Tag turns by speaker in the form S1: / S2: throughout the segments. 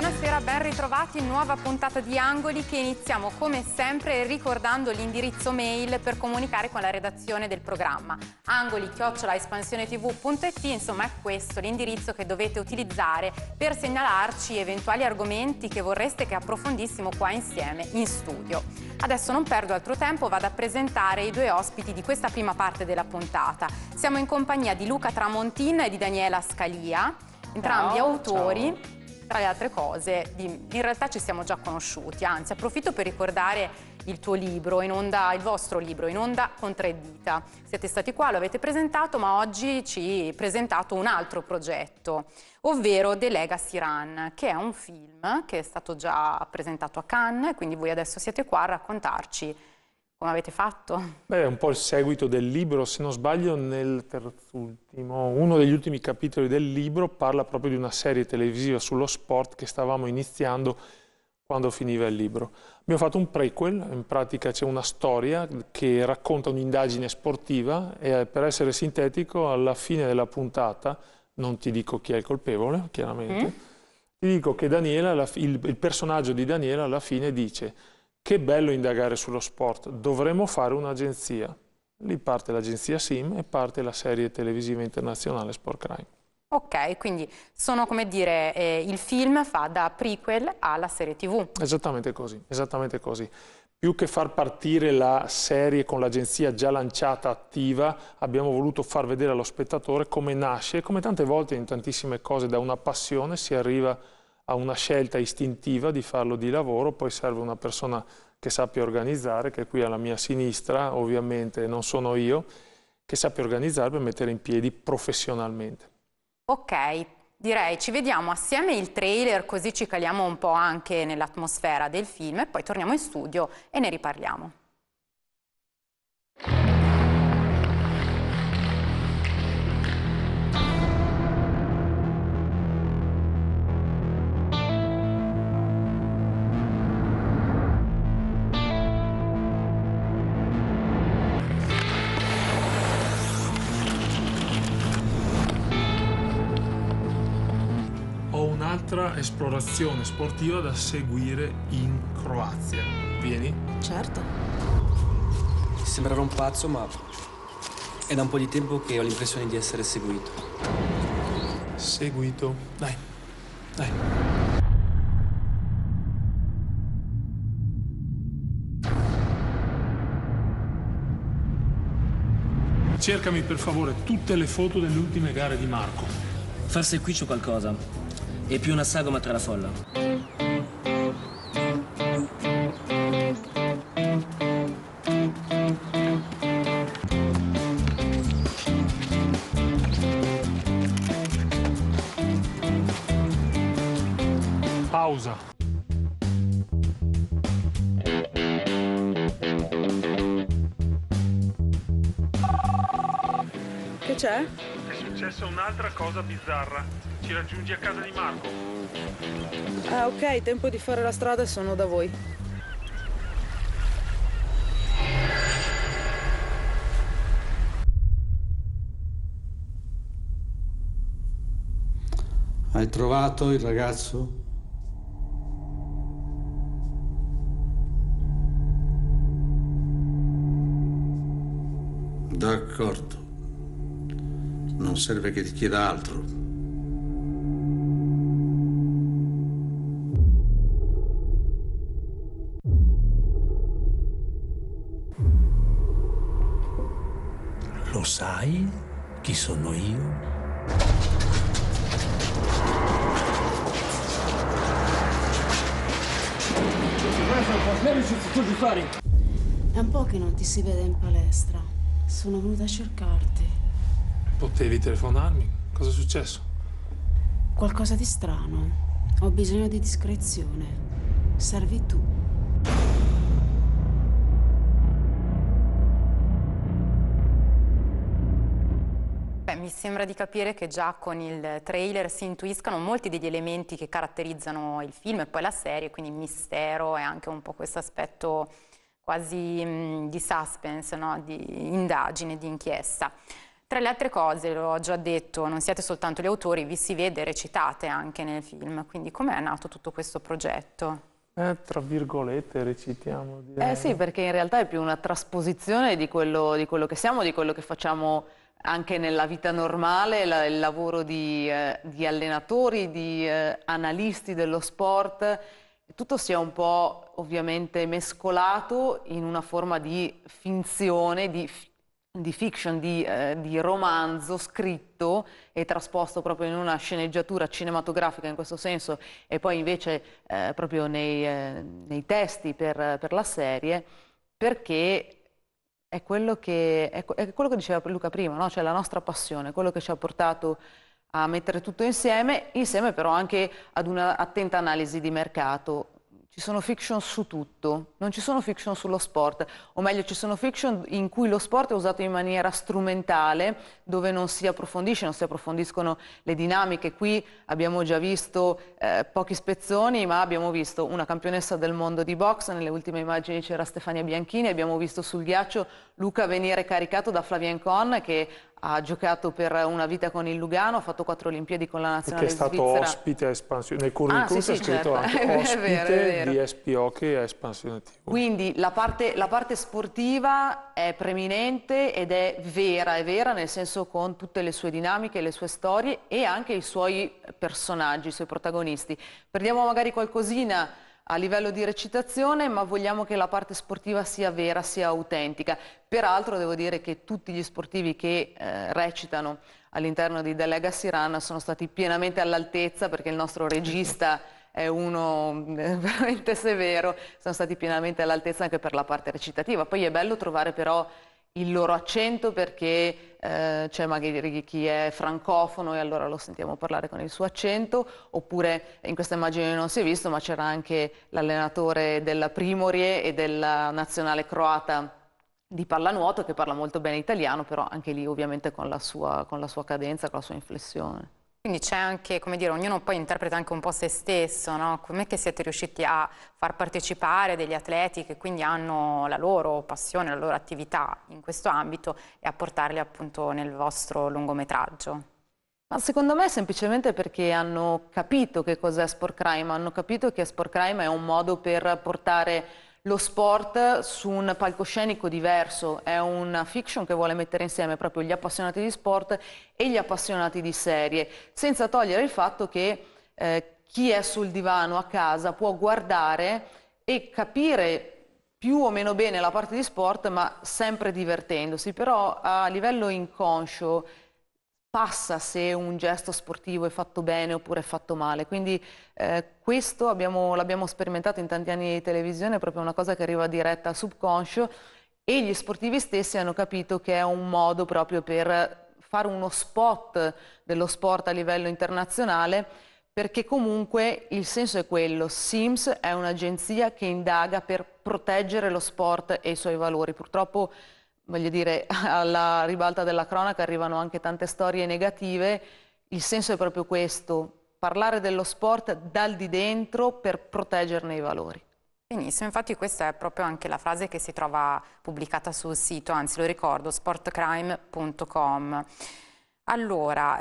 S1: Buonasera, ben ritrovati in nuova puntata di Angoli che iniziamo come sempre ricordando l'indirizzo mail per comunicare con la redazione del programma. angoli@espansionetv.it, insomma è questo l'indirizzo che dovete utilizzare per segnalarci eventuali argomenti che vorreste che approfondissimo qua insieme in studio. Adesso non perdo altro tempo, vado a presentare i due ospiti di questa prima parte della puntata. Siamo in compagnia di Luca Tramontin e di Daniela Scalia, entrambi autori.
S2: Ciao.
S1: Tra le altre cose, in realtà ci siamo già conosciuti, anzi approfitto per ricordare il tuo libro in onda, il vostro libro In onda con tre dita. Siete stati qua, lo avete presentato, ma oggi ci presentate un altro progetto, ovvero The Legacy Run, che è un film che è stato già presentato a Cannes, quindi voi adesso siete qua a raccontarci come avete fatto.
S2: Beh, è un po' il seguito del libro, se non sbaglio uno degli ultimi capitoli del libro parla proprio di una serie televisiva sullo sport che stavamo iniziando quando finiva il libro. Abbiamo fatto un prequel, in pratica c'è una storia che racconta un'indagine sportiva e per essere sintetico alla fine della puntata, non ti dico chi è il colpevole, chiaramente, ti dico che Daniela, il personaggio di Daniela alla fine dice: che bello indagare sullo sport, dovremmo fare un'agenzia. Lì parte l'agenzia SIM e parte la serie televisiva internazionale Sport Crime.
S1: Ok, quindi sono, come dire, il film fa da prequel alla serie TV.
S2: Esattamente così, esattamente così. Più che far partire la serie con l'agenzia già lanciata, attiva, abbiamo voluto far vedere allo spettatore come nasce, e come tante volte in tantissime cose da una passione si arriva a una scelta istintiva di farlo di lavoro, poi serve una persona che sappia organizzare, che qui alla mia sinistra, ovviamente non sono io, che sappia organizzare per mettere in piedi professionalmente.
S1: Ok, direi ci vediamo assieme il trailer, così ci caliamo un po' anche nell'atmosfera del film e poi torniamo in studio e ne riparliamo.
S2: Un'altra esplorazione sportiva da seguire in Croazia. Vieni?
S3: Certo. Sembrerò un pazzo, ma è da un po' di tempo che ho l'impressione di essere seguito.
S2: Seguito? Dai, dai. Cercami per favore tutte le foto delle ultime gare di Marco.
S4: Forse qui c'è qualcosa. E più una sagoma tra la folla.
S2: Pausa.
S5: Che c'è?
S2: È successa un'altra cosa bizzarra. Ci raggiungi a casa di Marco.
S5: Ah, ok, tempo di fare la strada e sono da voi.
S6: Hai trovato il ragazzo? D'accordo. Non serve che ti chieda altro.
S7: Lo sai chi sono io?
S8: È un po' che non ti si vede in palestra. Sono venuta a cercarti.
S2: Potevi telefonarmi? Cosa è successo?
S8: Qualcosa di strano. Ho bisogno di discrezione. Servi tu.
S1: Mi sembra di capire che già con il trailer si intuiscano molti degli elementi che caratterizzano il film e poi la serie, quindi mistero e anche un po' questo aspetto quasi di suspense, no? Di indagine, di inchiesta. Tra le altre cose, l'ho già detto, non siete soltanto gli autori, vi si vede, recitate anche nel film, quindi com'è nato tutto questo progetto?
S2: Tra virgolette recitiamo. Direi.
S9: Sì, perché in realtà è più una trasposizione di quello che siamo, di quello che facciamo anche nella vita normale, il lavoro di allenatori, di analisti dello sport. Tutto sia un po' ovviamente mescolato in una forma di finzione, di fiction, di romanzo scritto e trasposto proprio in una sceneggiatura cinematografica in questo senso, e poi invece proprio nei testi per la serie, perché è quello che diceva Luca prima, no? Cioè la nostra passione, quello che ci ha portato a mettere tutto insieme però anche ad una attenta analisi di mercato. Ci sono fiction su tutto, non ci sono fiction sullo sport, o meglio ci sono fiction in cui lo sport è usato in maniera strumentale, dove non si approfondiscono le dinamiche. Qui abbiamo già visto pochi spezzoni, ma abbiamo visto una campionessa del mondo di box, nelle ultime immagini c'era Stefania Bianchini, abbiamo visto sul ghiaccio Luca venire caricato da Flavien Con, che ha giocato per una vita con il Lugano, ha fatto 4 Olimpiadi con la nazionale
S2: svizzera. Che è stato ospite a Espansione. Nel curriculum c'è scritto
S9: certo.
S2: anche ospite
S9: è vero.
S2: di SPO che è Espansione TV.
S9: Quindi la parte sportiva è preminente ed è vera nel senso con tutte le sue dinamiche, le sue storie e anche i suoi personaggi, i suoi protagonisti. Perdiamo magari qualcosina a livello di recitazione, ma vogliamo che la parte sportiva sia vera, sia autentica. Peraltro devo dire che tutti gli sportivi che recitano all'interno di The Legacy Run sono stati pienamente all'altezza, perché il nostro regista è uno veramente severo, sono stati pienamente all'altezza anche per la parte recitativa. Poi è bello trovare però il loro accento, perché c'è magari chi è francofono e allora lo sentiamo parlare con il suo accento, oppure in questa immagine non si è visto, ma c'era anche l'allenatore della Primorie e della nazionale croata di pallanuoto che parla molto bene italiano, però anche lì ovviamente con la sua cadenza, con la sua inflessione.
S1: Quindi c'è anche, come dire, ognuno poi interpreta anche un po' se stesso, no? Com'è che siete riusciti a far partecipare degli atleti che quindi hanno la loro passione, la loro attività in questo ambito e a portarli appunto nel vostro lungometraggio?
S9: Ma secondo me semplicemente perché hanno capito che cos'è sport crime, hanno capito che sport crime è un modo per portare lo sport su un palcoscenico diverso, è una fiction che vuole mettere insieme proprio gli appassionati di sport e gli appassionati di serie, senza togliere il fatto che chi è sul divano a casa può guardare e capire più o meno bene la parte di sport, ma sempre divertendosi, però a livello inconscio passa se un gesto sportivo è fatto bene oppure è fatto male, quindi questo l'abbiamo sperimentato in tanti anni di televisione, è proprio una cosa che arriva diretta al subconscio, e gli sportivi stessi hanno capito che è un modo proprio per fare uno spot dello sport a livello internazionale, perché comunque il senso è quello. Sims è un'agenzia che indaga per proteggere lo sport e i suoi valori. Purtroppo, voglio dire, alla ribalta della cronaca arrivano anche tante storie negative. Il senso è proprio questo: parlare dello sport dal di dentro per proteggerne i valori.
S1: Benissimo, infatti questa è proprio anche la frase che si trova pubblicata sul sito, anzi lo ricordo, sportcrime.com. Allora,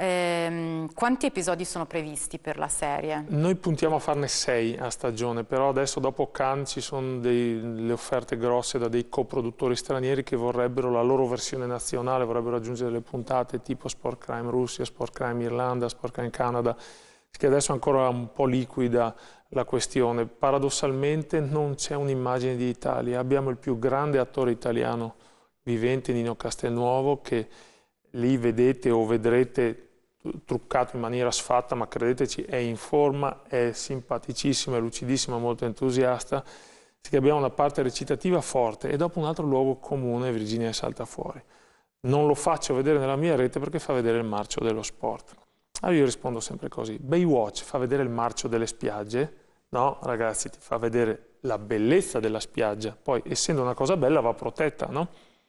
S1: quanti episodi sono previsti per la serie?
S2: Noi puntiamo a farne 6 a stagione, però adesso dopo Cannes ci sono delle offerte grosse da dei coproduttori stranieri che vorrebbero la loro versione nazionale, vorrebbero aggiungere delle puntate tipo Sport Crime Russia, Sport Crime Irlanda, Sport Crime Canada, che adesso è ancora un po' liquida la questione. Paradossalmente non c'è un'immagine di Italia, abbiamo il più grande attore italiano vivente, Nino Castelnuovo, che lì vedete o vedrete truccato in maniera sfatta, ma credeteci è in forma, è simpaticissimo, è lucidissimo, molto entusiasta. Sì, abbiamo una parte recitativa forte e dopo un altro luogo comune Virginia salta fuori. Non lo faccio vedere nella mia rete perché fa vedere il marcio dello sport. Allora io rispondo sempre così: Baywatch fa vedere il marcio delle spiagge? No, ragazzi, ti fa vedere la bellezza della spiaggia, poi essendo una cosa bella va protetta, no?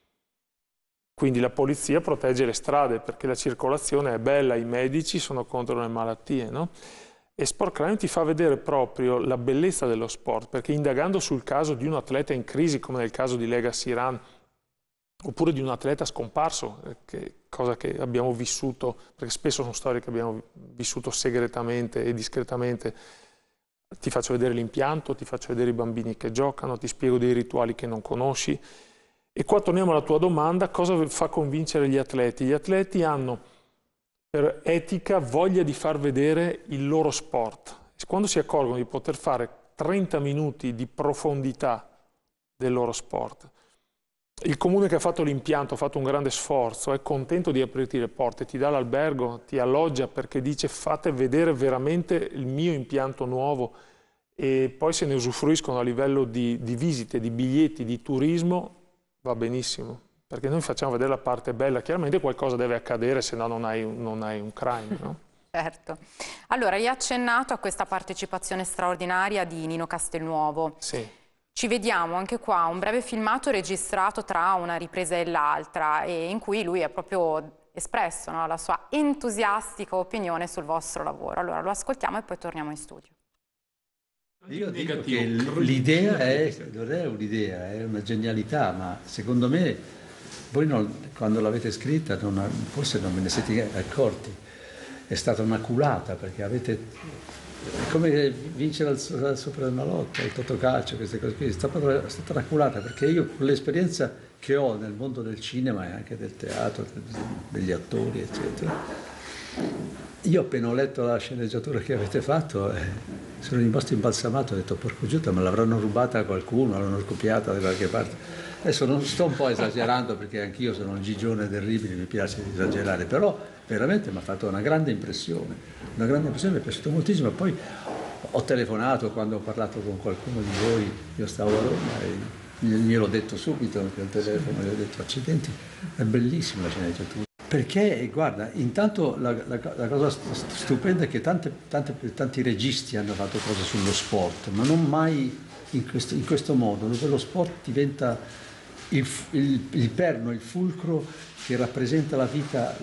S2: Quindi la polizia protegge le strade perché la circolazione è bella, i medici sono contro le malattie, no? E Sport Crime ti fa vedere proprio la bellezza dello sport, perché indagando sul caso di un atleta in crisi, come nel caso di Legacy Run, oppure di un atleta scomparso, che cosa che abbiamo vissuto, perché spesso sono storie che abbiamo vissuto segretamente e discretamente. Ti faccio vedere l'impianto, ti faccio vedere i bambini che giocano, ti spiego dei rituali che non conosci. E qua torniamo alla tua domanda, cosa fa convincere gli atleti? Gli atleti hanno per etica voglia di far vedere il loro sport. Quando si accorgono di poter fare 30 minuti di profondità del loro sport, il comune che ha fatto l'impianto ha fatto un grande sforzo, è contento di aprirti le porte, ti dà l'albergo, ti alloggia perché dice fate vedere veramente il mio impianto nuovo, e poi se ne usufruiscono a livello di visite, di biglietti, di turismo, va benissimo, perché noi facciamo vedere la parte bella. Chiaramente qualcosa deve accadere, se no non hai un crime, no?
S1: Certo. Allora, hai accennato a questa partecipazione straordinaria di Nino Castelnuovo.
S2: Sì.
S1: Ci vediamo anche qua, un breve filmato registrato tra una ripresa e l'altra, e in cui lui ha proprio espresso, no, la sua entusiastica opinione sul vostro lavoro. Allora, lo ascoltiamo e poi torniamo in studio.
S6: Io dico che l'idea non è un'idea, è una genialità, ma secondo me voi quando l'avete scritta forse non ve ne siete accorti. È stata una culata, perché avete... È come vincere al Superenalotto, al Totocalcio, queste cose qui. È stata una culata, perché io con l'esperienza che ho nel mondo del cinema e anche del teatro, degli attori, eccetera, io appena ho letto la sceneggiatura che avete fatto sono rimasto imbalsamato, ho detto porco Giuda, me l'avranno rubata a qualcuno, l'hanno copiata da qualche parte. Adesso non sto un po' esagerando, perché anch'io sono un gigione terribile, mi piace esagerare, però veramente mi ha fatto una grande impressione, mi è piaciuto moltissimo. Poi ho telefonato quando ho parlato con qualcuno di voi, io stavo a Roma e gliel'ho detto subito al telefono, gli ho detto accidenti, è bellissima la sceneggiatura. Perché, guarda, intanto la cosa stupenda è che tanti registi hanno fatto cose sullo sport, ma non mai in questo modo, dove lo sport diventa il perno, il fulcro che rappresenta la vita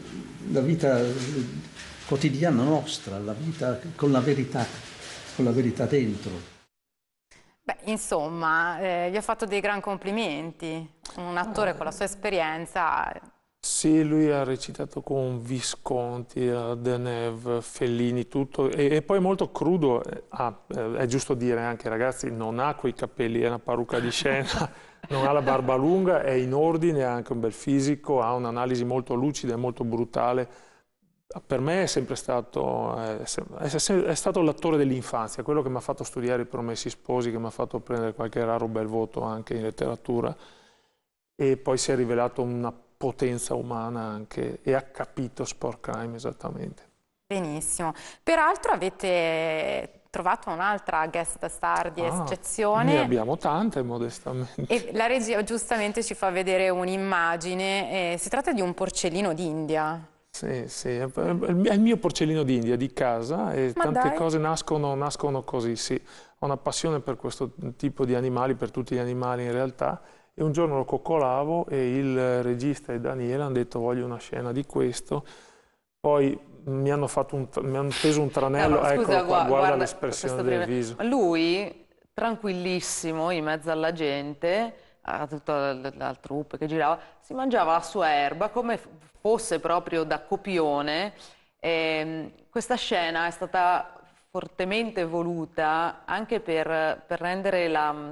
S6: quotidiana nostra, la vita con la verità dentro.
S1: Beh, insomma, gli ho fatto dei gran complimenti. Un attore con la sua esperienza...
S2: Sì, lui ha recitato con Visconti, Deneuve, Fellini, tutto, e poi molto crudo. È giusto dire anche, ragazzi, non ha quei capelli, è una parrucca di scena, non ha la barba lunga, è in ordine, ha anche un bel fisico, ha un'analisi molto lucida e molto brutale. Per me è sempre stato, è stato l'attore dell'infanzia, quello che mi ha fatto studiare I Promessi Sposi, che mi ha fatto prendere qualche raro bel voto anche in letteratura, e poi si è rivelato una potenza umana anche, e ha capito sport crime esattamente.
S1: Benissimo. Peraltro avete trovato un'altra guest star di eccezione.
S2: Ne abbiamo tante, modestamente.
S1: E la regia giustamente ci fa vedere un'immagine. Si tratta di un porcellino d'India.
S2: Sì, è il mio porcellino d'India di casa, e tante cose nascono così, sì. Ho una passione per questo tipo di animali, per tutti gli animali in realtà. E un giorno lo coccolavo e il regista e Daniele hanno detto voglio una scena di questo, poi mi hanno preso un tranello,
S9: no, scusa,
S2: ecco qua, guarda l'espressione del viso.
S9: Lui, tranquillissimo, in mezzo alla gente, a tutta la troupe che girava, si mangiava la sua erba come fosse proprio da copione. Questa scena è stata fortemente voluta anche per rendere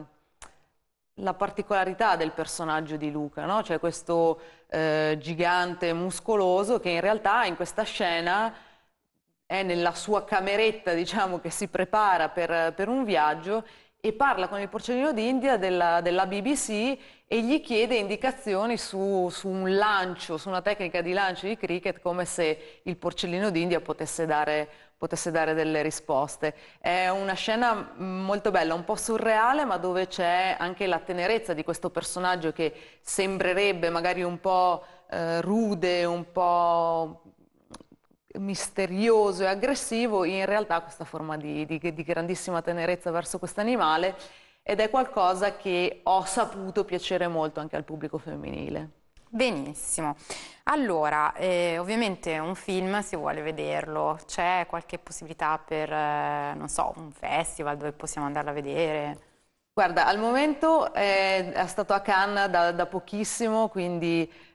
S9: la particolarità del personaggio di Luca, no? Cioè questo gigante muscoloso che in realtà in questa scena è nella sua cameretta, diciamo, che si prepara per un viaggio, e parla con il porcellino d'India della BBC e gli chiede indicazioni su un lancio, su una tecnica di lancio di cricket, come se il porcellino d'India potesse dare delle risposte. È una scena molto bella, un po' surreale, ma dove c'è anche la tenerezza di questo personaggio che sembrerebbe magari un po' rude, un po' misterioso e aggressivo, in realtà ha questa forma di grandissima tenerezza verso questo animale, ed è qualcosa che ho saputo piacere molto anche al pubblico femminile.
S1: Benissimo. Allora, ovviamente un film si vuole vederlo, c'è qualche possibilità per, non so, un festival dove possiamo andarlo a vedere?
S9: Guarda, al momento è stato a Cannes da pochissimo, quindi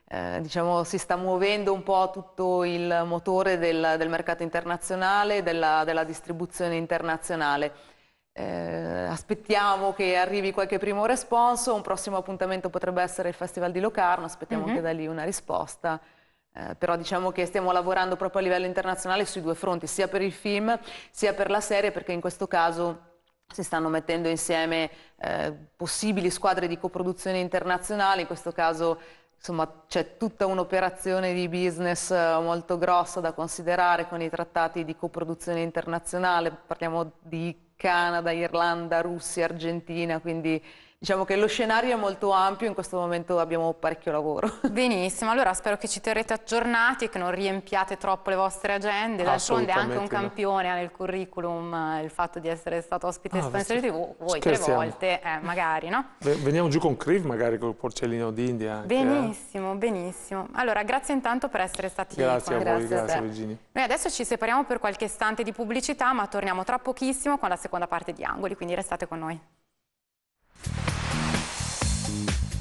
S9: diciamo, si sta muovendo un po' tutto il motore del mercato internazionale, della distribuzione internazionale. Aspettiamo che arrivi qualche primo responso, un prossimo appuntamento potrebbe essere il Festival di Locarno, aspettiamo anche da lì una risposta. Però diciamo che stiamo lavorando proprio a livello internazionale sui due fronti, sia per il film sia per la serie, perché in questo caso si stanno mettendo insieme possibili squadre di coproduzione internazionali. In questo caso insomma c'è tutta un'operazione di business molto grossa da considerare con i trattati di coproduzione internazionale, parliamo di Canada, Irlanda, Russia, Argentina, quindi diciamo che lo scenario è molto ampio, in questo momento abbiamo parecchio lavoro.
S1: Benissimo, allora spero che ci terrete aggiornati e che non riempiate troppo le vostre agende. D'altronde è anche un campione nel curriculum il fatto di essere stato ospite Espansione TV, voi 3 volte, magari, no?
S2: Veniamo giù con Criv, magari con il porcellino d'India.
S1: Benissimo, benissimo. Allora, grazie intanto per essere stati
S2: grazie
S1: con
S2: a voi, grazie Virginia.
S1: Noi adesso ci separiamo per qualche istante di pubblicità, ma torniamo tra pochissimo con la seconda parte di Angoli, quindi restate con noi.